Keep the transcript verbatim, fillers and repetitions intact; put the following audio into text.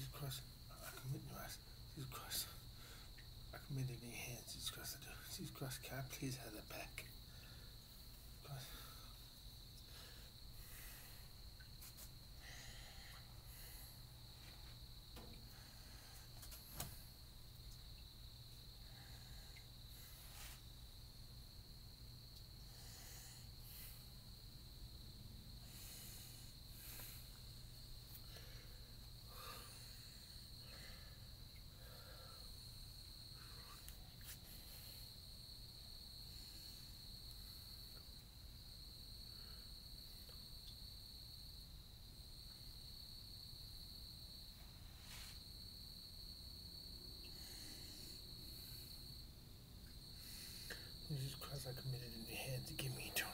Jesus Christ, I commit your ass. Jesus Christ, I commit it in your hands. Jesus Christ, I do. Jesus Christ, can I please have that back? Christ. Jesus Christ, I committed in your hands to give me eternal